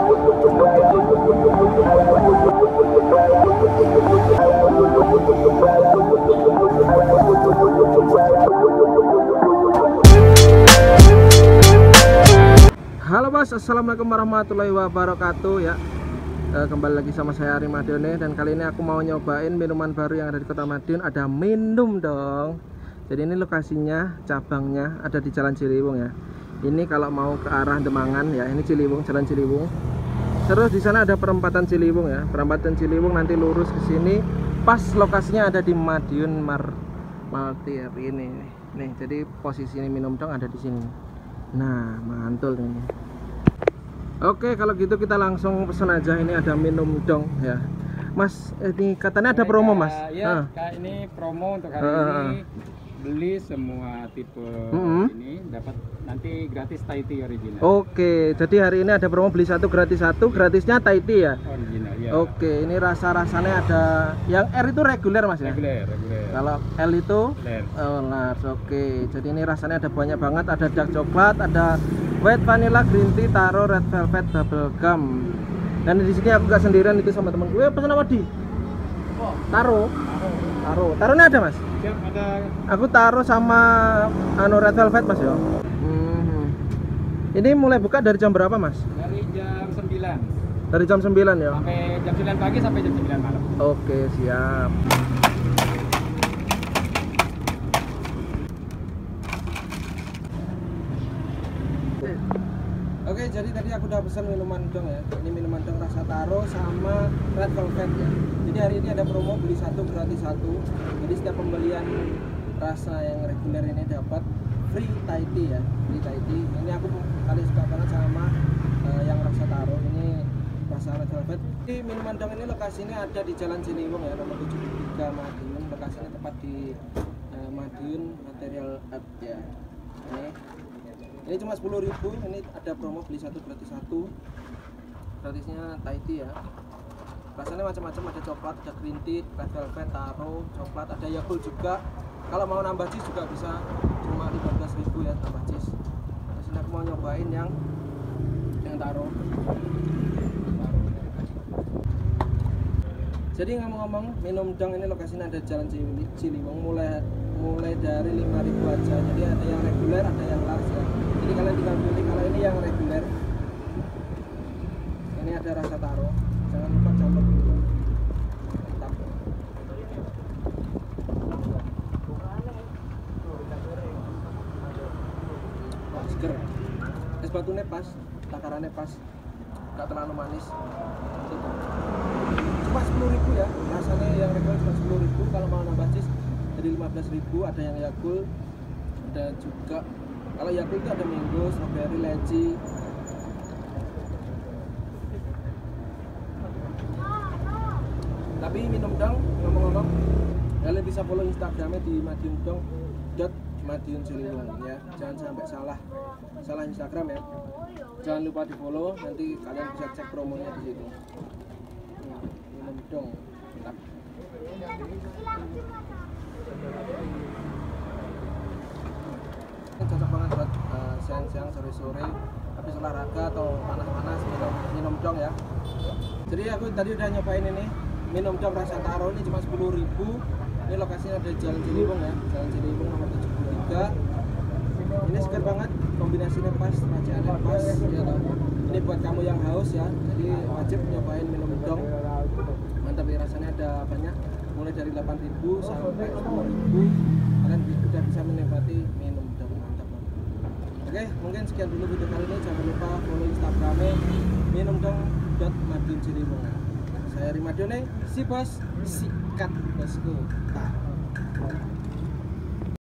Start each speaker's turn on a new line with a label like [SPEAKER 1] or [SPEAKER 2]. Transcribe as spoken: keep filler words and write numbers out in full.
[SPEAKER 1] Halo Bos, assalamualaikum warahmatullahi wabarakatuh ya. E, kembali lagi sama saya Ari Madione, dan kali ini aku mau nyobain minuman baru yang ada di Kota Madiun. Ada Minum Dong. Jadi ini lokasinya, cabangnya ada di Jalan Ciliwung ya. Ini kalau mau ke arah Demangan ya, ini Ciliwung, Jalan Ciliwung. Terus di sana ada perempatan Ciliwung ya. Perempatan Ciliwung nanti lurus ke sini. Pas lokasinya ada di Madiun Mar Martir ini. Nih, jadi posisi ini Minum Dong ada di sini. Nah, mantul ini. Oke, kalau gitu kita langsung pesen aja. Ini ada Minum Dong ya, Mas. Ini katanya ada promo, Mas.
[SPEAKER 2] Ya, ah. Ini promo untuk hari uh. ini. Beli semua tipe mm-hmm. ini dapat nanti gratis Thai tea original.
[SPEAKER 1] Oke, jadi hari ini ada promo beli satu gratis satu, gratisnya Thai tea ya.
[SPEAKER 2] Original ya.
[SPEAKER 1] Oke, ini rasa-rasanya ada yang R itu reguler, Mas ya.
[SPEAKER 2] Reguler, reguler.
[SPEAKER 1] Kalau L itu
[SPEAKER 2] large.
[SPEAKER 1] Oh, large. Oke, jadi ini rasanya ada banyak banget. Ada dark coklat, ada white vanilla, green tea, taro, red velvet, bubble gum. Dan di sini aku gak sendirian, itu sama temen gue. Pesan apa di?
[SPEAKER 2] Oh.
[SPEAKER 1] Taro. Taro. Taronya ada, Mas?
[SPEAKER 2] Siap, ada.
[SPEAKER 1] Aku taruh sama anu red velvet, Mas ya. Hmm. Ini mulai buka dari jam berapa, Mas?
[SPEAKER 2] Dari jam sembilan.
[SPEAKER 1] Dari jam sembilan ya.
[SPEAKER 2] Sampai jam sembilan pagi sampai jam sembilan malam.
[SPEAKER 1] Oke, siap. Oke, jadi tadi aku udah pesan minuman dong ya. Ini minuman dong rasa taro sama red velvet ya. Jadi hari ini ada promo beli satu gratis satu. Jadi setiap pembelian rasa yang reguler ini dapat free Thai tea ya, free Thai tea. Ini aku kali suka banget sama uh, yang rasa taro. Ini rasa red velvet. Jadi minuman dong ini lokasinya ada di Jalan Ciliwung ya, nomor tujuh puluh tiga Madiun. Lokasinya tepat di uh, Madiun Material Up ya. Ini Ini cuma sepuluh ribu, ini ada promo beli satu gratis satu. Gratisnya Thai tea ya. Rasanya macam-macam, ada coklat, ada green tea, red velvet, taro, coklat, ada Yakult juga. Kalau mau nambah cheese juga bisa, cuma lima belas ribu ya tambah cheese. Di sini aku mau nyobain yang yang taro. Jadi ngomong-ngomong, Minum Dong ini lokasinya ada Jalan Ciliwung, mulai mulai dari lima ribu aja. Jadi ada yang reguler, ada yang large ya. Jadi kalian tinggal pilih. Kalau ini yang reguler, ini ada rasa taro. Jangan lupa campur dulu. Mantap. Wah, seger. Es batunya pas, takarannya pas, nggak terlalu manis. Cuma sepuluh ribu ya. Rasanya yang reguler cuma sepuluh ribu. Kalau mau nambah cheese jadi lima belas ribu. Ada yang Yakult, ada juga. Kalau Yakult itu ada mango, strawberry, leci. Tapi Minum Dong, ngomong-ngomong, kalian bisa follow Instagramnya di madiun dong dot madiun ciliwung ya. Jangan sampai salah salah Instagram ya. Jangan lupa di follow, nanti kalian bisa cek promonya di situ. Minum Dong, mantap. Ini cocok banget buat uh, siang-siang, sore-sore, habis olahraga atau panas-panas minum Minum Dong ya. Jadi aku tadi udah nyobain ini Minum Dong rasa taro, ini cuma sepuluh ribu. Ini lokasinya ada Jalan Ciliwung ya, Jalan Ciliwung nomor tujuh puluh tiga. Ini segar banget, kombinasinya pas, raciannya pas ya toh. Ini buat kamu yang haus ya, jadi wajib nyobain Minum Dong. Mantap ya, rasanya ada banyak, mulai dari delapan ribu sampai sepuluh ribu. Kalian sudah bisa menikmati Minum Dong. Mantap banget. Oke, mungkin sekian dulu video kali ini. Jangan lupa follow Instagramnya minum dong dot madiun ciliwung. Saya Ari Madione, si bos, sikat bosku.